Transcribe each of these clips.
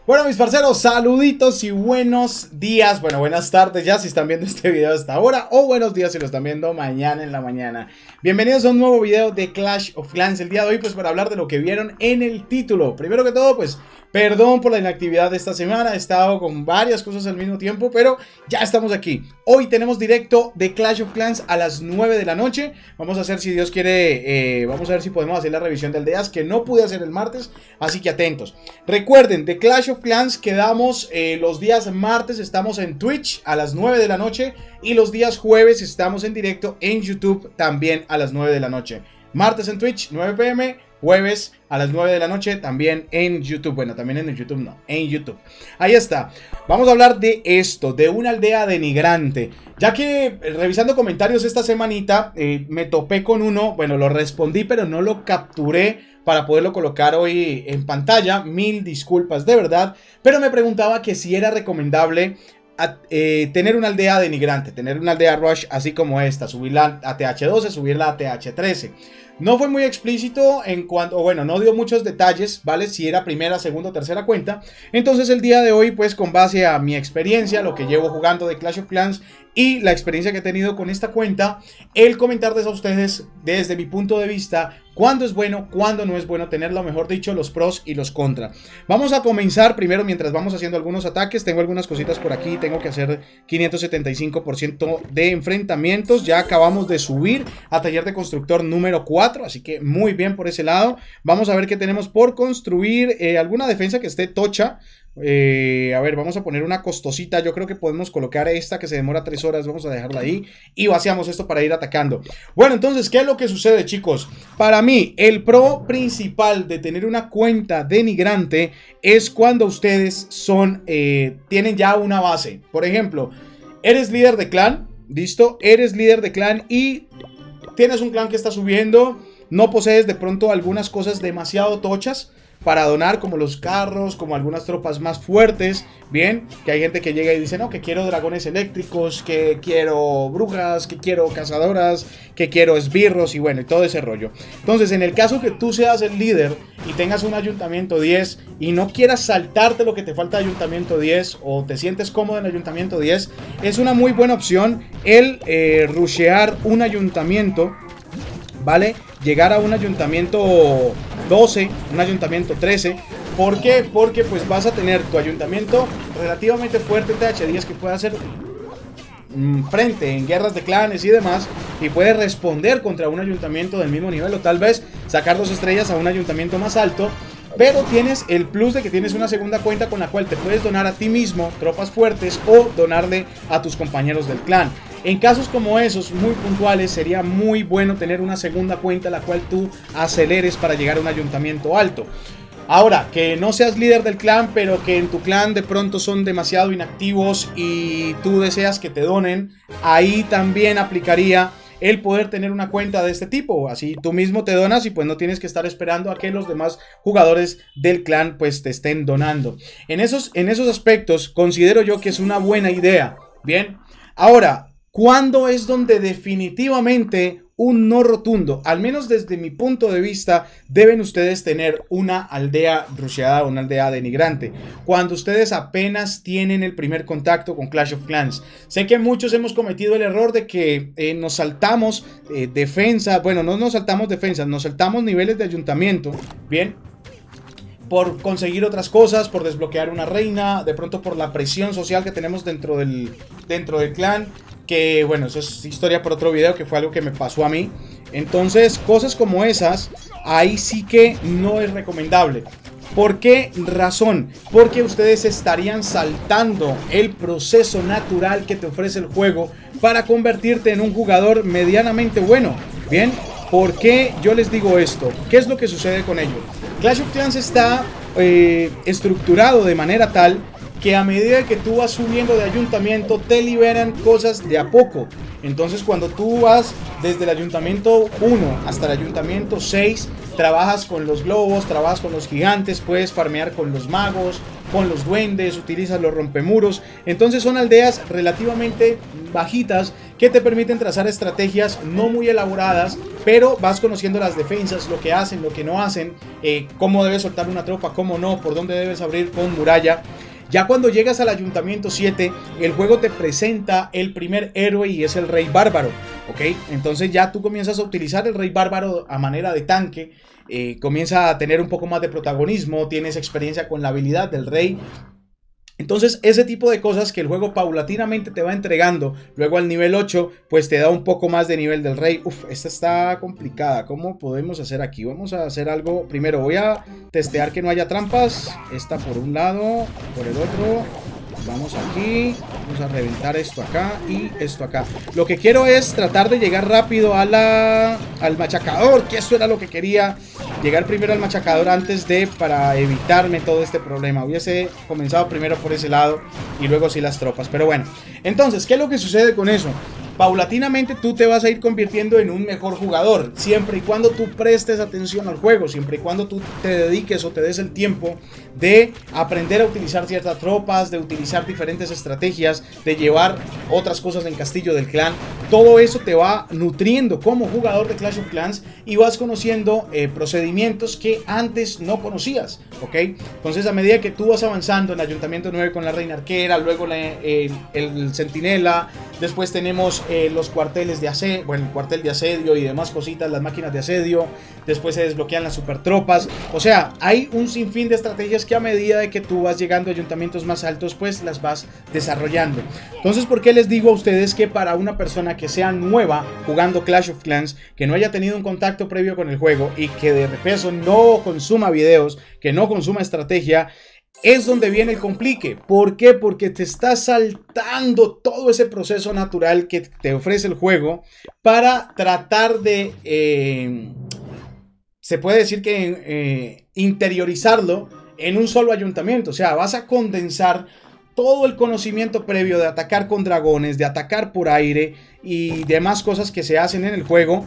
Bueno, mis parceros, saluditos y buenos días. Bueno, buenas tardes ya si están viendo este video hasta ahora, o buenos días si lo están viendo mañana en la mañana. Bienvenidos a un nuevo video de Clash of Clans. El día de hoy pues para hablar de lo que vieron en el título. Primero que todo pues perdón por la inactividad de esta semana, he estado con varias cosas al mismo tiempo, pero ya estamos aquí. Hoy tenemos directo de Clash of Clans a las 9 de la noche. Vamos a hacer, si Dios quiere, vamos a ver si podemos hacer la revisión del Aldeas, que no pude hacer el martes, así que atentos. Recuerden, de Clash of Clans quedamos los días martes, estamos en Twitch a las 9 de la noche y los días jueves estamos en directo en YouTube también a las 9 de la noche. Martes en Twitch, 9 p.m, jueves a las 9 de la noche también en YouTube. Bueno, también en el YouTube no, en YouTube. Ahí está. Vamos a hablar de esto, de una aldea denigrante. Ya que revisando comentarios esta semanita me topé con uno. Bueno, lo respondí pero no lo capturé para poderlo colocar hoy en pantalla. Mil disculpas de verdad. Pero me preguntaba que si era recomendable tener una aldea denigrante, tener una aldea rush así como esta, subirla a TH12, subirla a TH13. No fue muy explícito en cuanto, bueno, no dio muchos detalles, ¿vale? Si era primera, segunda o tercera cuenta. Entonces el día de hoy, pues con base a mi experiencia, lo que llevo jugando de Clash of Clans y la experiencia que he tenido con esta cuenta, el comentarles a ustedes desde mi punto de vista cuándo es bueno, cuándo no es bueno tenerlo, mejor dicho, los pros y los contras. Vamos a comenzar primero mientras vamos haciendo algunos ataques. Tengo algunas cositas por aquí, tengo que hacer 575% de enfrentamientos. Ya acabamos de subir a taller de constructor número 4, así que muy bien por ese lado. Vamos a ver qué tenemos por construir, alguna defensa que esté tocha. A ver, vamos a poner una costosita. Yo creo que podemos colocar esta que se demora 3 horas. Vamos a dejarla ahí y vaciamos esto para ir atacando. Bueno, entonces, ¿qué es lo que sucede, chicos? Para mí, el pro principal de tener una cuenta denigrante es cuando ustedes son, tienen ya una base. Por ejemplo, eres líder de clan, ¿listo? Eres líder de clan y tienes un clan que está subiendo. No posees de pronto algunas cosas demasiado tochas para donar, como los carros, como algunas tropas más fuertes. Bien, que hay gente que llega y dice, no, que quiero dragones eléctricos, que quiero brujas, que quiero cazadoras, que quiero esbirros y bueno, y todo ese rollo. Entonces, en el caso que tú seas el líder y tengas un ayuntamiento 10 y no quieras saltarte lo que te falta de ayuntamiento 10 o te sientes cómodo en ayuntamiento 10, es una muy buena opción el rushear un ayuntamiento, ¿vale? Llegar a un ayuntamiento 12, un ayuntamiento 13. ¿Por qué? Porque pues vas a tener tu ayuntamiento relativamente fuerte en TH10 que puede hacer frente en guerras de clanes y demás, y puede responder contra un ayuntamiento del mismo nivel, o tal vez sacar 2 estrellas a un ayuntamiento más alto. Pero tienes el plus de que tienes una segunda cuenta con la cual te puedes donar a ti mismo tropas fuertes o donarle a tus compañeros del clan. En casos como esos, muy puntuales, sería muy bueno tener una segunda cuenta la cual tú aceleres para llegar a un ayuntamiento alto. Ahora, que no seas líder del clan, pero que en tu clan de pronto son demasiado inactivos y tú deseas que te donen, ahí también aplicaría el poder tener una cuenta de este tipo. Así tú mismo te donas y pues no tienes que estar esperando a que los demás jugadores del clan pues te estén donando. En esos aspectos considero yo que es una buena idea. Bien, ahora, ¿cuándo es donde definitivamente un no rotundo? Al menos desde mi punto de vista, deben ustedes tener una aldea rusheada, una aldea denigrante. Cuando ustedes apenas tienen el primer contacto con Clash of Clans. Sé que muchos hemos cometido el error de que nos saltamos defensa. Bueno, no nos saltamos defensas, nos saltamos niveles de ayuntamiento. Bien, por conseguir otras cosas, por desbloquear una reina, de pronto por la presión social que tenemos dentro del clan. Que bueno, eso es historia por otro video, que fue algo que me pasó a mí. Entonces, cosas como esas, ahí sí que no es recomendable. ¿Por qué razón? Porque ustedes estarían saltando el proceso natural que te ofrece el juego para convertirte en un jugador medianamente bueno. Bien, ¿por qué yo les digo esto? ¿Qué es lo que sucede con ello? Clash of Clans está estructurado de manera tal que a medida que tú vas subiendo de ayuntamiento te liberan cosas de a poco. Entonces cuando tú vas desde el ayuntamiento 1 hasta el ayuntamiento 6, trabajas con los globos, trabajas con los gigantes, puedes farmear con los magos, con los duendes, utilizas los rompemuros. Entonces son aldeas relativamente bajitas que te permiten trazar estrategias no muy elaboradas, pero vas conociendo las defensas, lo que hacen, lo que no hacen, cómo debes soltar una tropa, cómo no, por dónde debes abrir con muralla. Ya cuando llegas al Ayuntamiento 7, el juego te presenta el primer héroe y es el Rey Bárbaro, ¿ok? Entonces ya tú comienzas a utilizar el Rey Bárbaro a manera de tanque, comienza a tener un poco más de protagonismo, tienes experiencia con la habilidad del Rey. Entonces ese tipo de cosas que el juego paulatinamente te va entregando, luego al nivel 8 pues te da un poco más de nivel del rey. Esta está complicada. ¿Cómo podemos hacer aquí? Vamos a hacer algo. Primero voy a testear que no haya trampas. Esta por un lado, por el otro. Vamos aquí, vamos a reventar esto acá y esto acá. Lo que quiero es tratar de llegar rápido a al machacador, que eso era lo que quería. Llegar primero al machacador antes para evitarme todo este problema. Hubiese comenzado primero por ese lado y luego sí las tropas. Pero bueno, entonces, ¿qué es lo que sucede con eso? Paulatinamente tú te vas a ir convirtiendo en un mejor jugador, siempre y cuando tú prestes atención al juego, siempre y cuando tú te dediques o te des el tiempo de aprender a utilizar ciertas tropas, de utilizar diferentes estrategias, de llevar otras cosas en Castillo del Clan. Todo eso te va nutriendo como jugador de Clash of Clans y vas conociendo procedimientos que antes no conocías, ¿ok? Entonces a medida que tú vas avanzando en el Ayuntamiento 9 con la Reina Arquera, luego el Centinela, después tenemos los cuarteles de asedio, bueno, el cuartel de asedio y demás cositas, las máquinas de asedio, después se desbloquean las super tropas. O sea, hay un sinfín de estrategias que a medida de que tú vas llegando a ayuntamientos más altos, pues las vas desarrollando. Entonces, ¿por qué les digo a ustedes que para una persona que sea nueva jugando Clash of Clans, que no haya tenido un contacto previo con el juego y que de repeso no consuma videos, que no consuma estrategia, es donde viene el complique? ¿Por qué? Porque te está saltando todo ese proceso natural que te ofrece el juego para tratar de, se puede decir que interiorizarlo en un solo ayuntamiento. O sea, vas a condensar todo el conocimiento previo de atacar con dragones, de atacar por aire y demás cosas que se hacen en el juego.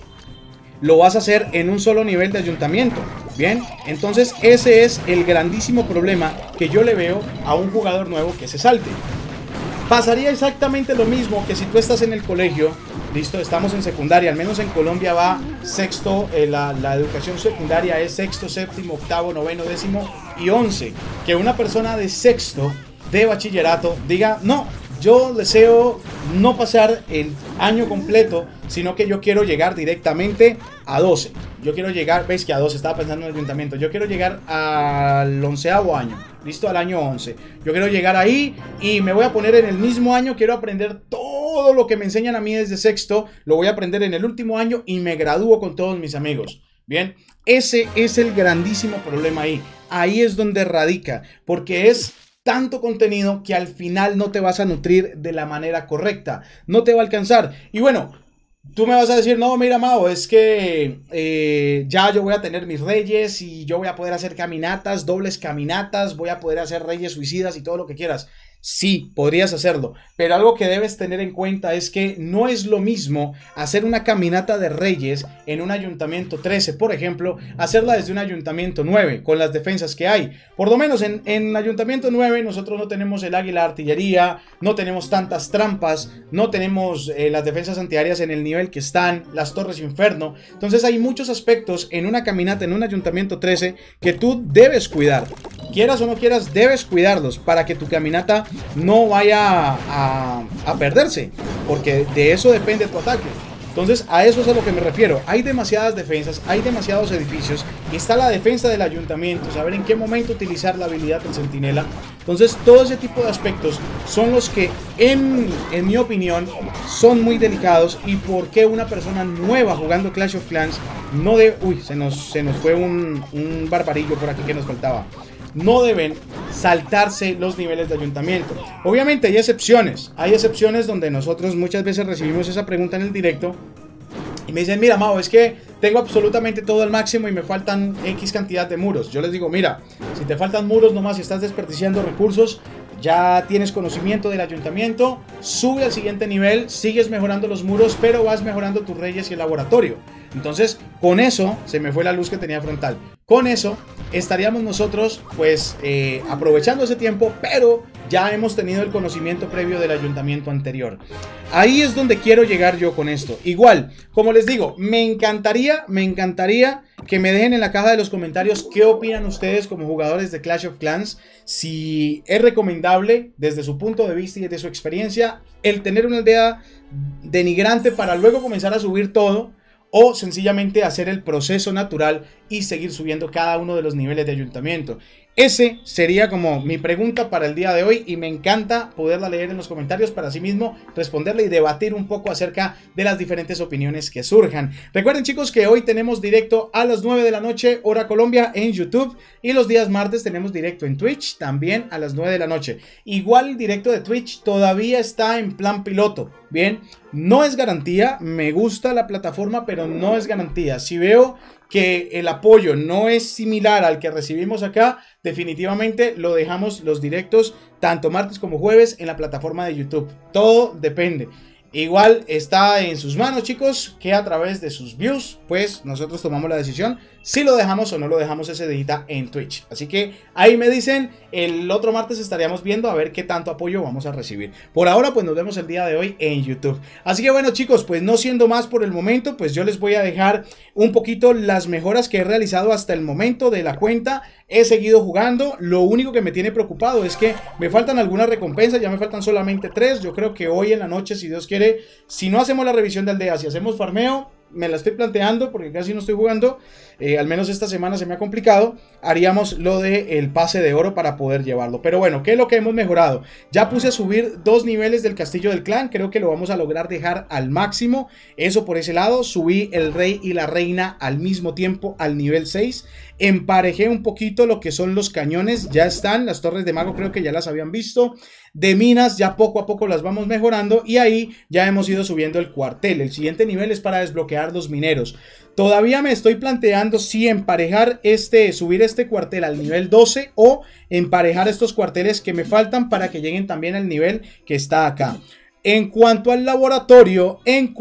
Lo vas a hacer en un solo nivel de ayuntamiento. Bien, entonces ese es el grandísimo problema que yo le veo a un jugador nuevo que se salte. Pasaría exactamente lo mismo que si tú estás en el colegio, listo, estamos en secundaria, al menos en Colombia va sexto, la educación secundaria es sexto, séptimo, octavo, noveno, décimo y 11. Que una persona de sexto de bachillerato diga, no, yo deseo no pasar el año completo, sino que yo quiero llegar directamente a 12. Yo quiero llegar, veis que a 12 estaba pensando en el ayuntamiento. Yo quiero llegar al 11º año, listo, al año 11. Yo quiero llegar ahí y me voy a poner en el mismo año. Quiero aprender todo lo que me enseñan a mí desde sexto. Lo voy a aprender en el último año y me gradúo con todos mis amigos. Bien, ese es el grandísimo problema ahí. Ahí es donde radica, porque es tanto contenido que al final no te vas a nutrir de la manera correcta, no te va a alcanzar. Y bueno, tú me vas a decir, no, mira, Mao, es que ya yo voy a tener mis reyes y yo voy a poder hacer caminatas, dobles caminatas, voy a poder hacer reyes suicidas y todo lo que quieras. Sí, podrías hacerlo, pero algo que debes tener en cuenta es que no es lo mismo hacer una caminata de reyes en un ayuntamiento 13, por ejemplo, hacerla desde un ayuntamiento 9, con las defensas que hay. Por lo menos en el ayuntamiento 9 nosotros no tenemos el águila artillería, no tenemos tantas trampas, no tenemos las defensas antiaéreas en el nivel que están, las torres inferno. Entonces hay muchos aspectos en una caminata en un ayuntamiento 13 que tú debes cuidar. Quieras o no quieras, debes cuidarlos para que tu caminata no vaya a perderse, porque de eso depende tu ataque. Entonces a eso es a lo que me refiero. Hay demasiadas defensas, hay demasiados edificios y está la defensa del ayuntamiento, saber en qué momento utilizar la habilidad del centinela. Entonces todo ese tipo de aspectos son los que en mi opinión son muy delicados, y por qué una persona nueva jugando Clash of Clans no debe... Uy, se nos fue un barbarillo por aquí que nos faltaba. No deben saltarse los niveles de ayuntamiento. Obviamente hay excepciones donde nosotros muchas veces recibimos esa pregunta en el directo y me dicen, mira, Mao, es que tengo absolutamente todo al máximo y me faltan X cantidad de muros. Yo les digo, mira, si te faltan muros nomás y estás desperdiciando recursos, ya tienes conocimiento del ayuntamiento, sube al siguiente nivel, sigues mejorando los muros, pero vas mejorando tus reyes y el laboratorio. Entonces, con eso, se me fue la luz que tenía frontal. Con eso, estaríamos nosotros, pues, aprovechando ese tiempo, pero ya hemos tenido el conocimiento previo del ayuntamiento anterior. Ahí es donde quiero llegar yo con esto. Igual, como les digo, me encantaría que me dejen en la caja de los comentarios qué opinan ustedes como jugadores de Clash of Clans. Si es recomendable, desde su punto de vista y de su experiencia, el tener una aldea denigrante para luego comenzar a subir todo, o sencillamente hacer el proceso natural y seguir subiendo cada uno de los niveles de ayuntamiento. Ese sería como mi pregunta para el día de hoy y me encanta poderla leer en los comentarios para así mismo responderle y debatir un poco acerca de las diferentes opiniones que surjan. Recuerden, chicos, que hoy tenemos directo a las 9 de la noche hora Colombia en YouTube y los días martes tenemos directo en Twitch también a las 9 de la noche. Igual el directo de Twitch todavía está en plan piloto. Bien, no es garantía, me gusta la plataforma, pero no es garantía. Si veo que el apoyo no es similar al que recibimos acá, definitivamente lo dejamos los directos tanto martes como jueves en la plataforma de YouTube. Todo depende. Igual está en sus manos, chicos, que a través de sus views, pues nosotros tomamos la decisión si lo dejamos o no lo dejamos ese dedita en Twitch. Así que ahí me dicen, el otro martes estaríamos viendo a ver qué tanto apoyo vamos a recibir. Por ahora, pues nos vemos el día de hoy en YouTube. Así que bueno, chicos, pues no siendo más por el momento, pues yo les voy a dejar un poquito las mejoras que he realizado hasta el momento de la cuenta. He seguido jugando, lo único que me tiene preocupado es que me faltan algunas recompensas, ya me faltan solamente 3. Yo creo que hoy en la noche, si Dios quiere, si no hacemos la revisión de aldeas, si hacemos farmeo, me la estoy planteando porque casi no estoy jugando, al menos esta semana se me ha complicado, haríamos lo del pase de oro para poder llevarlo. Pero bueno, ¿qué es lo que hemos mejorado? Ya puse a subir 2 niveles del castillo del clan, creo que lo vamos a lograr dejar al máximo, eso por ese lado. Subí el rey y la reina al mismo tiempo al nivel 6, emparejé un poquito lo que son los cañones, ya están, las torres de mago creo que ya las habían visto. De minas ya poco a poco las vamos mejorando y ahí ya hemos ido subiendo el cuartel. El siguiente nivel es para desbloquear los mineros. Todavía me estoy planteando si emparejar subir este cuartel al nivel 12 o emparejar estos cuarteles que me faltan para que lleguen también al nivel que está acá. En cuanto al laboratorio,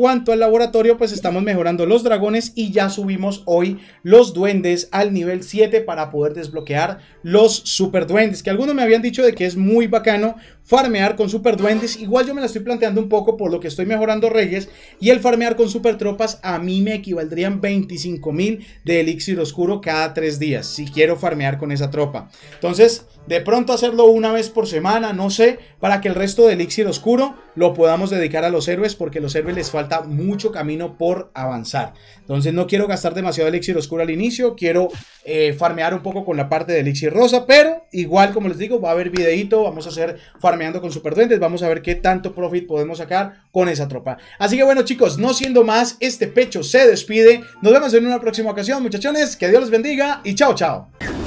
pues estamos mejorando los dragones y ya subimos hoy los duendes al nivel 7 para poder desbloquear los super duendes, que algunos me habían dicho de que es muy bacano farmear con super duendes. Igual yo me la estoy planteando un poco por lo que estoy mejorando reyes, y el farmear con super tropas a mí me equivaldrían 25.000 de elixir oscuro cada 3 días si quiero farmear con esa tropa. Entonces, de pronto hacerlo una vez por semana, no sé, para que el resto de elixir oscuro lo podamos dedicar a los héroes, porque a los héroes les falta mucho camino por avanzar. Entonces no quiero gastar demasiado elixir oscuro al inicio, quiero farmear un poco con la parte de elixir rosa, pero igual, como les digo, va a haber videito, vamos a hacer farmeando con super duendes, vamos a ver qué tanto profit podemos sacar con esa tropa. Así que bueno, chicos, no siendo más, este pecho se despide, nos vemos en una próxima ocasión, muchachones, que Dios los bendiga y chao, chao.